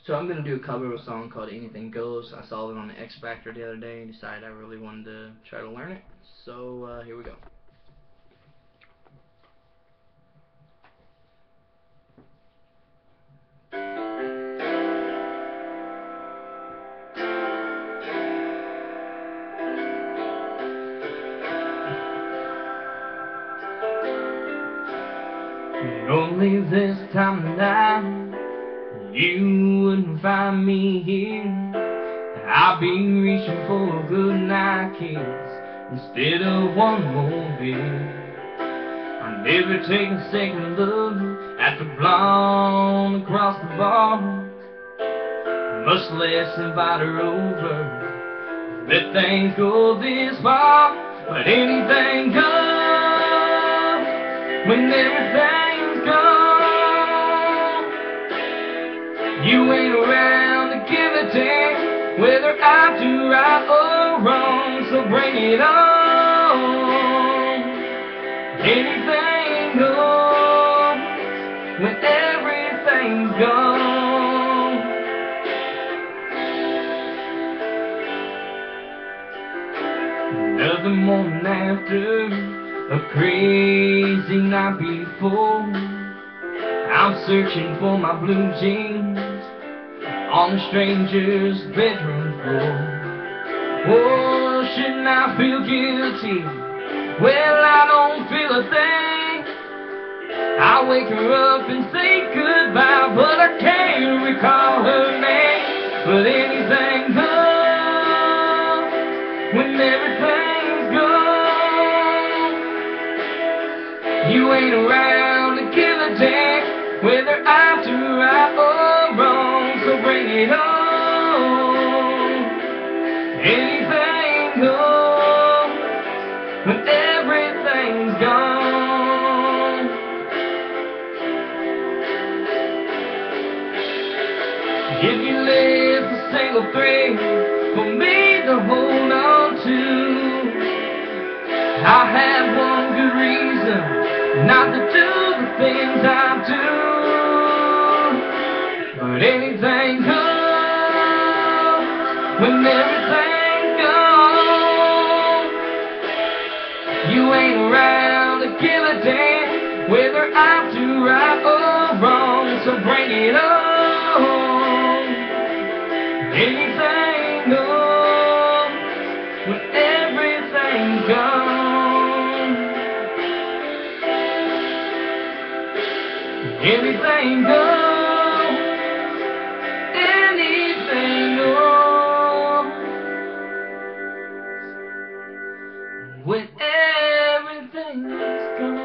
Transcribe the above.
So I'm going to do a cover of a song called Anything Goes. I saw it on the X Factor the other day and decided I really wanted to try to learn it. So here we go. Only this time of night you wouldn't find me here. I'll be reaching for a good night kiss instead of one more beer. I never take a second look at the blonde across the bar, much less invite her over. Let things go this far, but anything goes when everything's gone. You ain't around to give a damn whether I do right or wrong, so bring it on. Anything goes when everything's gone. Another morning after a crazy night before, I'm searching for my blue jeans on the stranger's bedroom floor. Oh, shouldn't I feel guilty? Well, I don't feel a thing. I wake her up and say goodbye, but I can't recall her name. But anything goes when everything's gone. You ain't around to give a damn whether I do right or wrong, so bring it on. Anything goes when everything's gone. If you left a single thread for me to hold on to, I have one good reason not to do the things I do. But anything goes when everything's gone. You ain't around to give a damn whether I do right or wrong, so bring it on. Anything goes when everything's gone. Anything goes, anything goes when everything's gone.